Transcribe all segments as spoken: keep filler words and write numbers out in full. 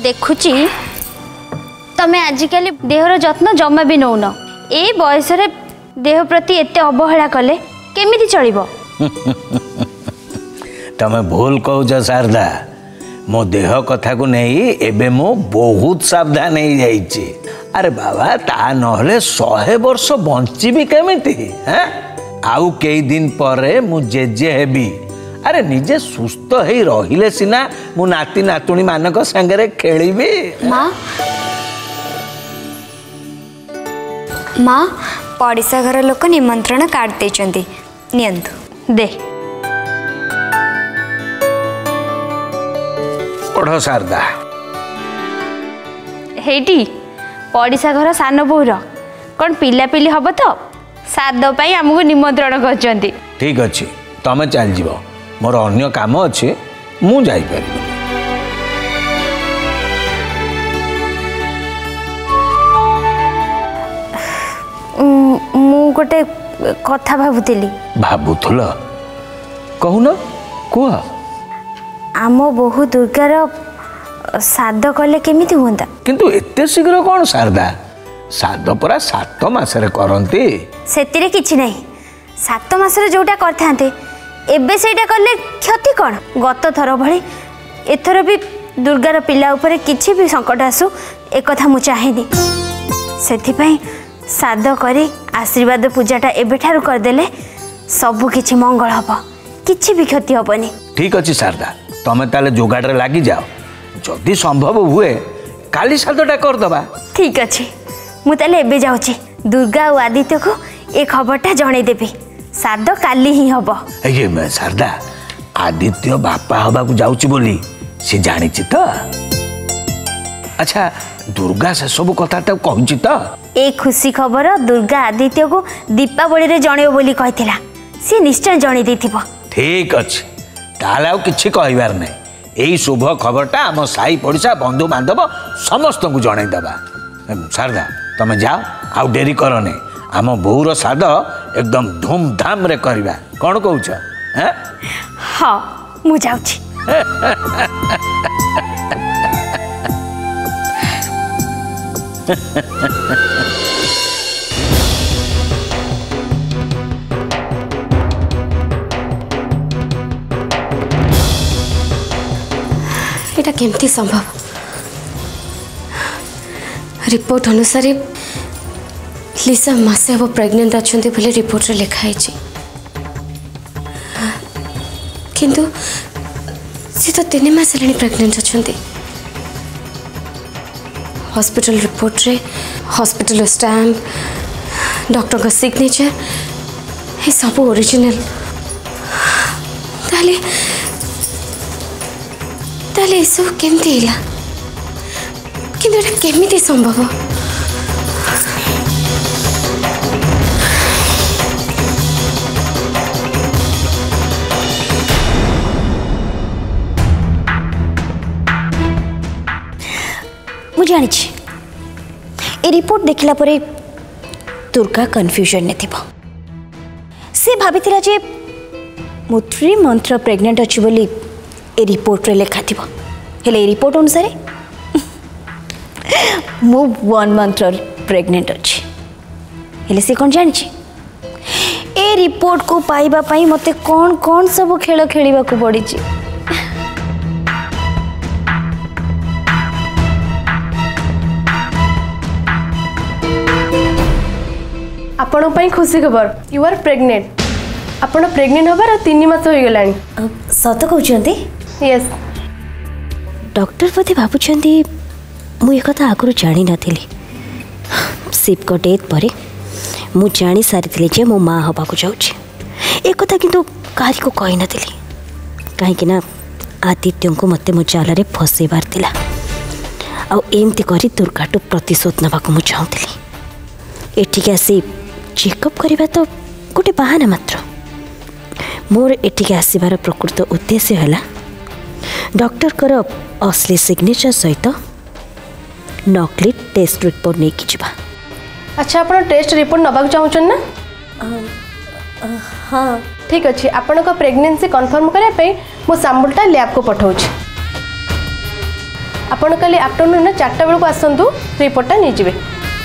देखुची तमे आजिकल देहर जत्न जमा भी नौन ए बयस देह प्रति एते अवहेला कले केमिति चलिबो तमे भूल कहूच शारदा मो देह कथा को नहीं एबे मो बहुत सावधान हो जाइए। अरे बाबा ता नहले शहे वर्ष बंची केमिति हैं आउ कई दिन पर मु जेजे हेबी। अरे निजे सुस्थ हो रहिले सिना मु नाती नातुणी मानक संगे खेलिबी। माँ माँ पड़िशा घर लोक निमंत्रण कार्ड देचंती नियंतु दे पढ़ शारदा हेटी पड़िशा घर सान बोर कौन पिला पिली हम तो साद पाई आमको निमंत्रण करचंती। ठीक अच्छे तमें चल जीव मोर अन्य काम अच्छे मु जाई परिबो। मु गोटे कथा भाबुतिली। भाबुथुल कहून कुह आम बहु दुर्गार साद कले केमिति हुंता किंतु एते शीघ्र कौन शारदा साद परा सात मासरे करंती सेतिरे किछि नहीं सात मासरे जोटा करथांते एबे सेटा करले क्षति कोन गत थर भली एथर भी दुर्गार पिला ऊपर किछि भी संकट आसु एक कथा मु चाहेनी सेथि पई साद करी आशीर्वाद पूजाटा एबे ठारु कर देले सब किछि मंगल हबो किछि भी क्षति हबनी। ठीक अछि शारदा तमे ताले जोगाड़ रे लागि जाओ जदि संभव हुए काली सादटा कर दबा। ठीक अछि मु ताले एबे जाउची दुर्गा और आदित्य को एक खबरटा जणे देबी साद काली ही हबो। ए मैं शारदा आदित्य बापा हबा को जाउची बोली से जानि छि त। अच्छा दुर्गा से सब कथा त कहूची त ए खुशी खबर दुर्गा आदित्य को दीपावली रे जणेओ बोली कहतिला से निश्चय जणे देथिबो। ठीक अछि ताले आ किछि कहबार नै एई शुभ खबरटा आम साई पड़िशा बंधु बांधव समस्त को जणाई दबा। शारदा तमे जाओ आउ डेरी करने आम बोर साद एकदम धूमधाम रे करबा कौन कहूछ हैं? हाँ मु जाउची। एटा केमती संभव रिपोर्ट अनुसार लिसा मासे हम प्रेग्नेंट अच्छा बोले रिपोर्ट रे लिखाई किंतु सी तो तीन मास हेल्ला प्रेग्नेंट अच्छा हॉस्पिटल रिपोर्ट रे हॉस्पिटल स्टैम्प डॉक्टर का सिग्नेचर ये सब ओरिजिनल ताले ताले ये सब केमती हिला किंतु एटा केमिति संभव मु जानी ए रिपोर्ट देखला परे दुर्गा कन्फ्यूजन ने थिबो से भाबितिला जे मु थ्री मंथ प्रेग्नेंट अछि बोली ए रिपोर्ट रे लेखा थिबो हेले ए रिपोर्ट अनुसार मु वन मंथ प्रेग्नेंट अछि हेले से कोन जानि छी ए रिपोर्ट को पाइबा पई मते कोन कोन सब खेल खेलिबा को पड़ी छी। आपण पई खुशी खबर यू आर प्रेग्नेंट आपण प्रेग्नेंट होबार तीन मास हो गलानी सत कहउछंती यस डॉक्टर पति भाबुछंती मु एक कथा आगु जानी नथिली शिव को डेथ पर मु जानी सारी जे मो माँ हवा को जाऊँ एक कथा किंतु काहे को कही नथिली कहीं ना आदित्य को मते मो जाल रे फसेबार थिला आ एमती करी दुर्गाटू प्रतिशोध नबाक मु चाहूली एठिक आसी चेकअप करवा तो गोटे बाहाना मात्र मोर एठिक आसबार प्रकृत उद्देश्य है डॉक्टर कर असली सिग्नेचर सहित नकली टेस्ट रिपोर्ट नहीं कि जावा। अच्छा आप टेस्ट रिपोर्ट नबाक चाहून ना हाँ ठीक अच्छे आपण प्रेगनेंसी कन्फर्म करने मो सैंपलटा लैब को पठाऊँ आपण काली आफ्टरनून चारटा बेलू आसतु रिपोर्टा नहीं जिवे।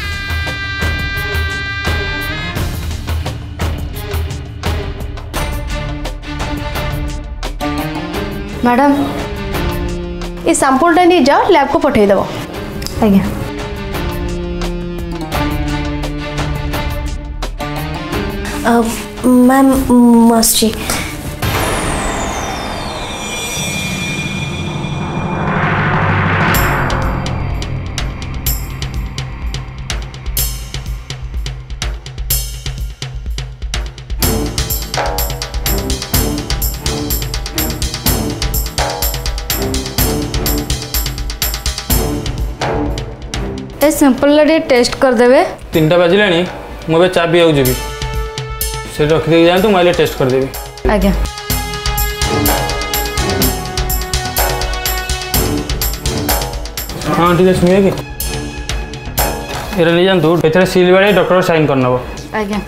मैडम ये सैंपलटा नहीं जाओ लैब को पठेदेव। आज्ञा मैम मस्जी ए सैंपल टेस्ट करदेवे। तीन टा बाजिलानी मुझे चा पी जी से रखी जातु मुझे टेस्ट करदेवी। आज्ञा हाँ ठीक है नुहे कि नहीं जातु ए सिल बाड़े डॉक्टर साइन करनब। आज्ञा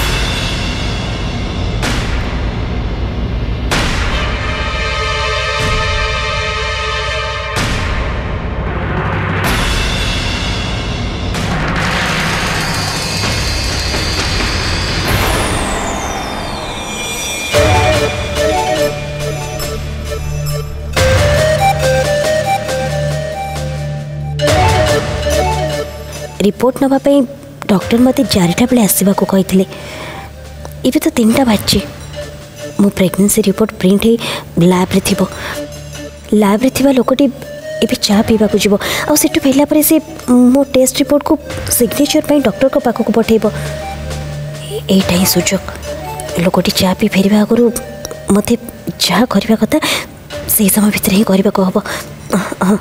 रिपोर्ट नापी डॉक्टर मत चारिटा बेले आसवा कही इवे तो तीन टा बाजी मो प्रेगनेंसी रिपोर्ट प्रिंट हो लैब रे थिबो लैब रे थिबा लोकटी एबे चा पीवा को जीवो आ सेटु फेला परे से मो टेस्ट रिपोर्ट को सिग्नेचर पई डॉक्टर को पाखो को पठेबो। एटा ही सुजोग लोकटी चा पी फेरिबा आगरु मते जा करबा कथा से समय भीतर ही करबा को हबो। हां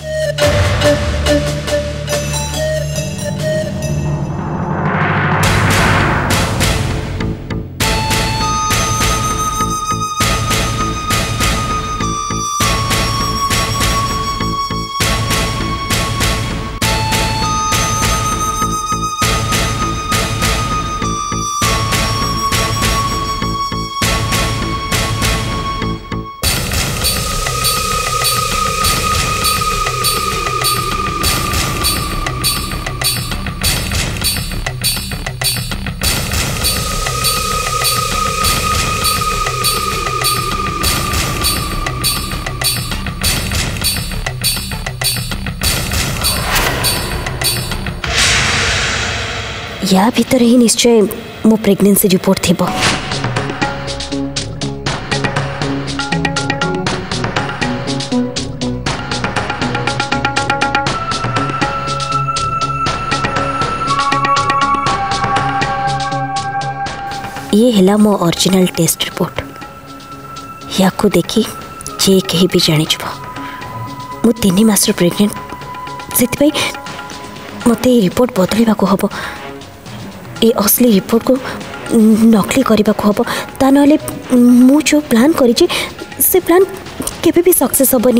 या भीतर ही निश्चय मो प्रेगनेंसी रिपोर्ट थी। ये है मो ओरिजिनल टेस्ट रिपोर्ट। या को देखी जे कहीं भी जानी मु तीन मास प्रेगनेंट से मत रिपोर्ट बदलवा को हम ये असली रिपोर्ट को नकली करने को हम ता ना मु जो प्लान करी से प्लान केबे भी सक्सेस हेनी।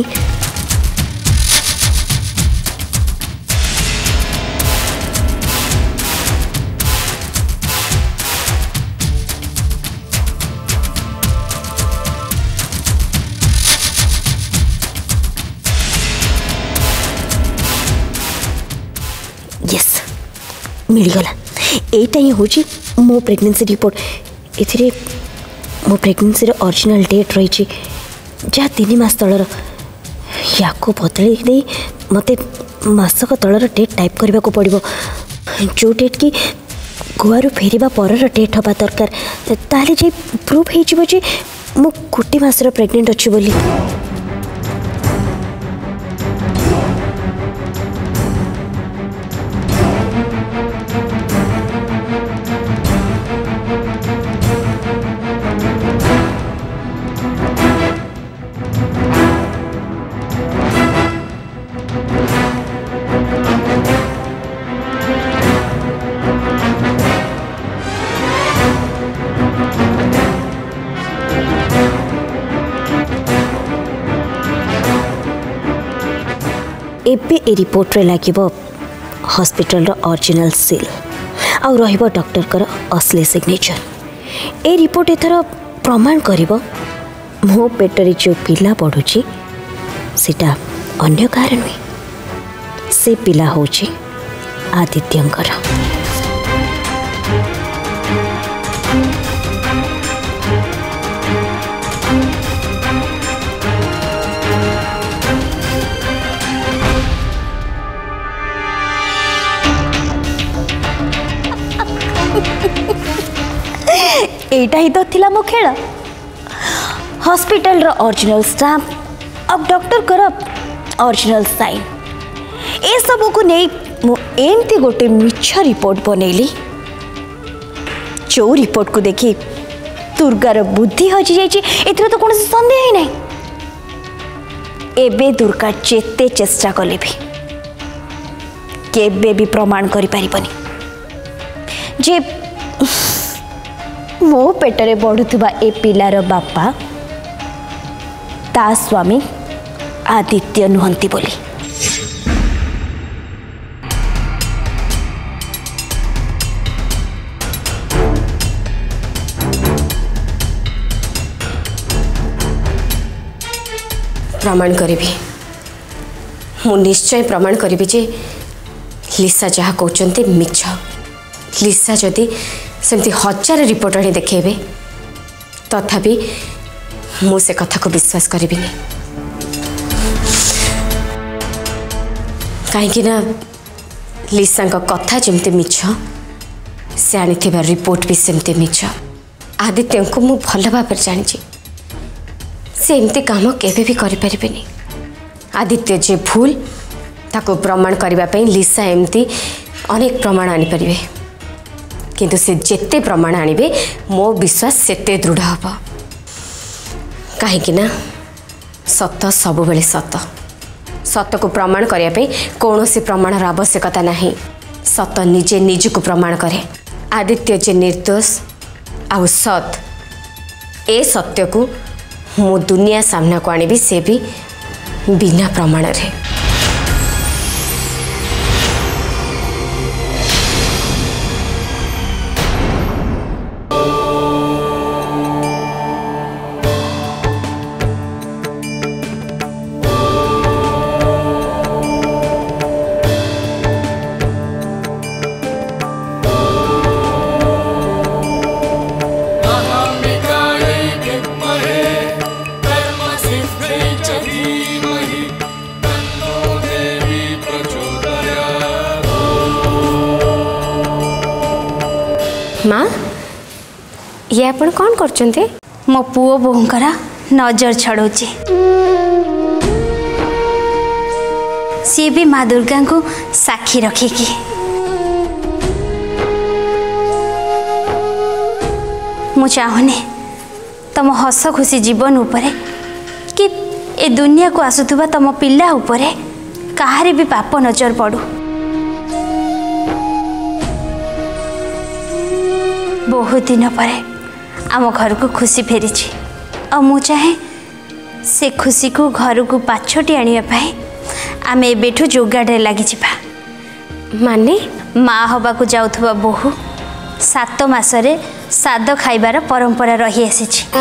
यस मिलगला एटा ही हूँ मो प्रेगनेंसी रिपोर्ट। ए मो प्रेगनेंसी ओरिजिनल डेट रही जहाँ तीन मास तलर या बदल दे मत मसक तलर डेट टाइप करने को पड़ो जो डेट की गुआरू फेरिबा पर डेट हवा दरकार ताले जे प्रूफ हो मु गोटे मासर प्रेगनेंट अच्छी बोली। एबे ए रिपोर्ट रे लागिबो हॉस्पिटल रो ओरिजिनल सील आ रहिबो डॉक्टर कर असली सिग्नेचर। ए रिपोर्ट एथर प्रमाण करिबो मो पेटरे जो पिला पढुची सेटा अन्य कारण नुहे से पिला होची आदित्यंकर। एटा ही तो थिला मो खेल। हॉस्पिटल रो ओरिजिनल स्टाम्प अब डॉक्टर करब ओरिजिनल साइन ए सब को नहीं मु एमती गोटे मिछ रिपोर्ट बनैली जो रिपोर्ट को देखी दुर्गार बुद्धि हजि जाइछि एथरे तो कोनोसी संदेह ही नहीं। एबे दुर्गा जेते चेष्टा कले भी केबे भी प्रमाण करि परिबनी जे मो पेटरे बढ़ुवा ए पिलार बापा ता स्वामी आदित्य नुहंती बोली। प्रमाण करी मु निश्चय प्रमाण करी जे लिसा जहाँ कहते मिछ। लिसा जदि सेमती हजार रिपोर्ट आनी देखेबे तथापि मु से कथा को विश्वास करी नहीं। कहीं ना लिसा कथा जमती मिछ से आनी रिपोर्ट भी सेमती मिछ। आदित्य को मु भल भाव जानी से एमती काम केबे भी करि परिबेनी। आदित्य जे भूल ताको प्रमाण करने लिसा एमती अनेक प्रमाण आनी परिबे किंतु से जेते प्रमाण आनिबे मो विश्वास सेते दृढ़ हब। कहीं ना सत सब बेले सत सत को प्रमाण करने कौन से प्रमाण आवश्यकता नहीं। सत निजे निज को प्रमाण करे। आदित्य जे निर्दोष आ सत ए सत्य को मो दुनिया सामना को आनी से भी बिना प्रमाण रे। माँ ये आपण कौन करचंते? मो पुओ बोहंकरा नजर छड़ौची। सी भी माँ दुर्गा को साक्षी रखिकी मु चाहूनी तम हस खुशी जीवन उपरे कि ए दुनिया को आसुथुबा तम पिला उपरे काहारी भी पाप नजर पड़ू। बहुत दिन पर आम घर को खुशी फेरी और मु चाहे से खुशी को घर को पाछटी आने आम एबेठू जोगाड़े लगी जा। माने माँ हवा को जाउथुबा बहु सात मासरे साद खाइबार परंपरा रही आसी।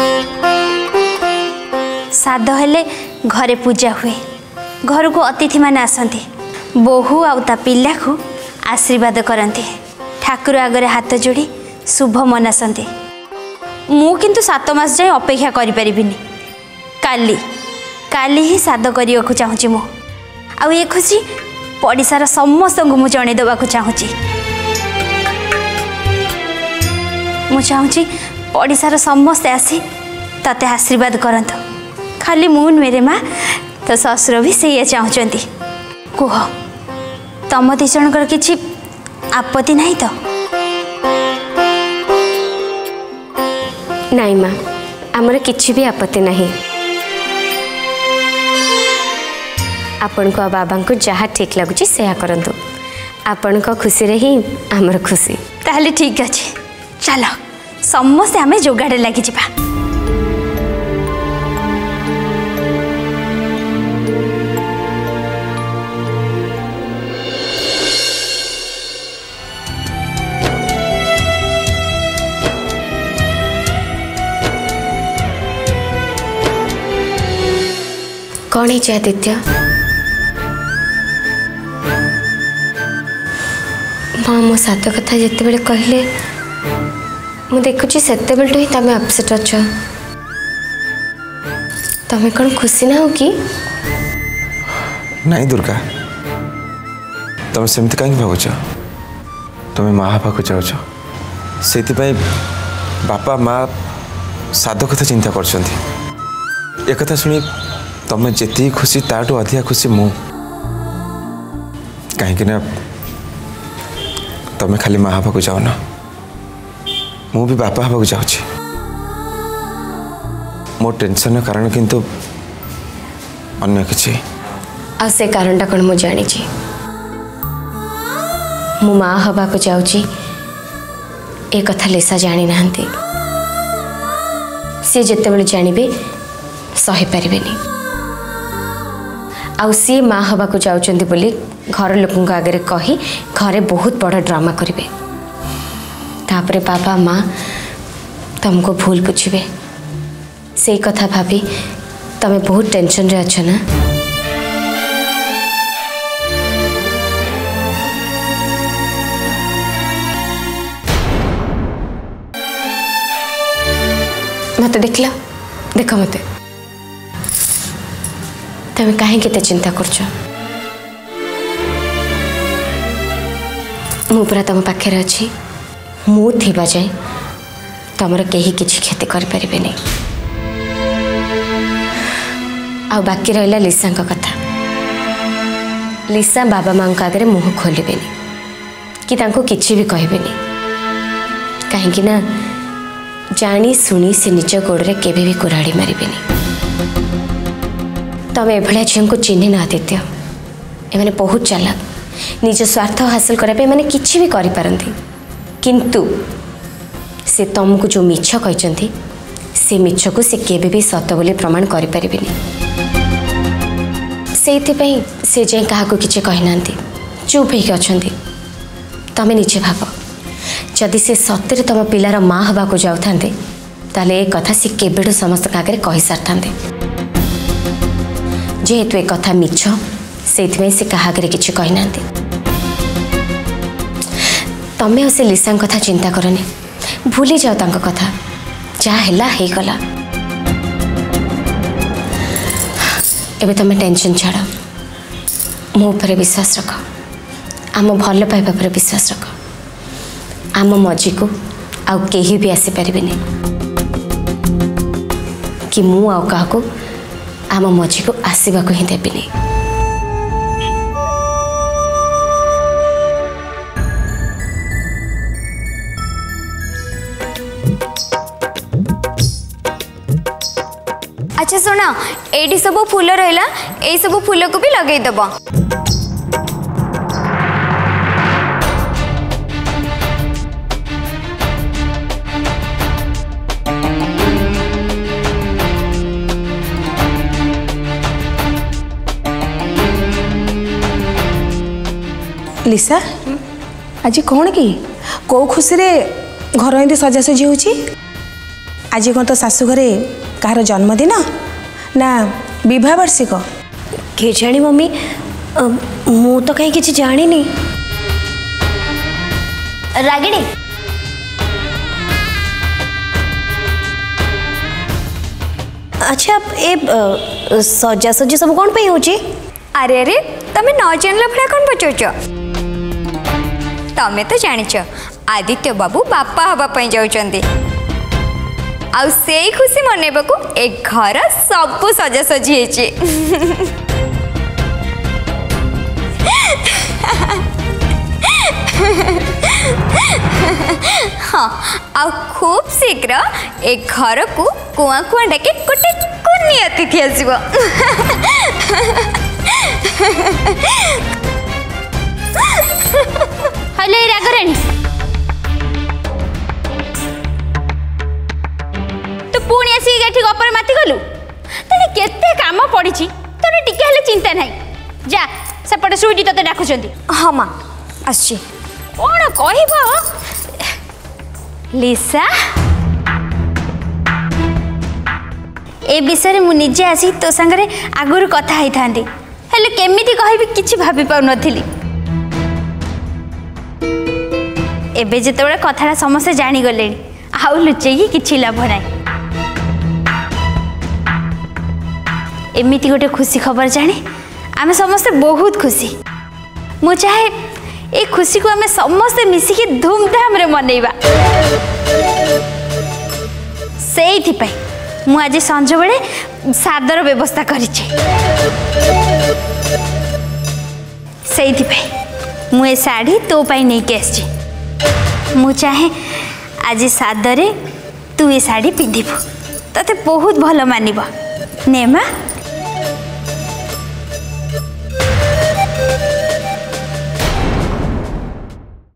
साद हेले घरे पूजा हुए घर को अतिथि माने आसंती बहु आउ ता पिला को आशीर्वाद करती ठाकुर आगरे हाथ जोड़ी शुभ मनासंती। मु किंतु सात मास जाए अपेक्षा करि परिबिनी। काली काली ही साद करिया को चाहूची मु आ ये खुशी पड़िसार समस्त को मु जणे देबा को चाहूची। मु चाहूची पड़िसार समस्त आसी तते आशीर्वाद करंत। खाली मु मेरे माँ तो ससुर भी से चाहूचंती। कुह तम दी जनकर किछि आपत्ति नहीं तो? नहीं माँ आमर किछि भी आपत्ति नहीं। आपण को बाबा को जहाँ ठीक लगुच से करंतु। आपण को खुशी रे ही आमर खुशी। ताहले ठीक अच्छे चलो समस्ते आमे जोगाड़े लगी जा। कौन है आदित्य? माँ मो सात कथा जिते बड़े कहले मु देखुची सेते बेलटो ही तमे अपसेट अछ तमे कौन खुशी ना हो कि नहीं दुर्गा तुम सेमती कहीं भावुच तुम्हें माँ पाक जाऊँ से बापा माँ साध कथा चिंता कर एक शुणी तुम जी खुशी ताठू अधिका खुशी मु कहीं तुम खाली माँ पाक जाओ ना मु भी बापा हाँ जाऊँ मो टेंशन कारण किंतु अन्य किसी आ से कारण कौन मु जानी मु माँ हवा को जाऊँगी ए कथा लिसा जानी ना सी जिते बड़े जानवे सही पारे आउ सी माँ हवा को जाऊँच बोली घर लोक आगे कही घरे बहुत बड़ ड्रामा करेंगे तापरे बाबा माँ तुमको भूल बुझे से कथा भाभी तमें बहुत टेंशन रे अच्छ ना मत देखला देख मत तमें कहीं केते चिंता करछ मु पूरा तुम पाखे अच्छी मु थिबा जाए तुमर कहीं किसी क्षति कर परिबे नहीं आ बाकी रहा लिसा कथा लिसा बाबा माँ आगे मुँह खोलबे कि किसी भी कहबे कहीं ना जानी शुणी से निज गोड़े केवे भी कुराड़ी मारे तुम एभलिया झील को चिन्ह ना आदित्य एमाने बहुत चालाक निज स्वार्थ हासिल करने मैंने किसी भी करें किंतु से तुमको जो मिछ कहते से मिछ को से केवे भी सत बोली प्रमाण करें से से जाए क्या किसी कहना चुप हो अच्छा तुम निजे भाव जदि से सतरे तुम पिलार माँ हवा को जाऊ ताले एक कथा सी केबेठू समस्त आगे कही सारी जेहेतु एक कथा मिछ से से क्या किसी कहना तमें से लिसा कथा चिंता करनी भूली जाओ तांको कथा जहाँ है हो गला एबे तुम टेंशन छाड़ मो पर विश्वास रख आम भल पाइबा पर विश्वास रख आम मजी को आउ केही भी आसी पारे कि मु आउ का आम मजी को आसवा को ही देविनी अच्छा सुना ये सब फूल रहा यही सब फूल को भी लगेदब लिसा आज कौन कि कौ खुशी रे घर एमती सजासजी हो आज कौन तो शाशु घरे कहार जन्मदिन ना विवाह वार्षिक के जानी मम्मी मु तो कहीं किसी जानी नहीं रागिणी अच्छा ए सजासजी सब कौन पे होची अरे अरे तमें न जानला भड़ा कौन पचार तमें तो जानिच आदित्य बाबू बापा हवाई जाऊँच आउ से खुशी मनैबा को एक घर सब सजासजी हाँ आउ खूब शीघ्र एक घर को कुआ कुआ डाके गोटे कुनी अतिथि आसब हेलो राघराणी तू पुणी आसिक गपर माति गलु तेने केते काम पड़ी तोर टिके हेले चिंता नहीं जा सेपटे सुईटी तते डाकुचंती हाँ माँ आसी कौन कहब लिसा ए विषय मु निजे आसी तो संगरे आगुर कथा होई थांती हेले केमिति कहबी किछि भाबी पाउ नथिली एबे जेतेबेले कथाटा समस्ते जानी गले आउ लुचेकी किछि लाभ नाही। एमिति गोटे खुशी खबर जानी आमे समस्ते बहुत खुशी। मु चाहे ए खुशी को आमे समस्ते मिसिकी धूमधाम रे मनैबा। सेइथि पई मु आज संज बेले सादर व्यवस्था करिछि। सेइथि पई मु ए साड़ी तो पई नै के आछि। मु चाहे आज सादरे तू ए साड़ी पिंधिबु तते बहुत भल मानिबो ने मां।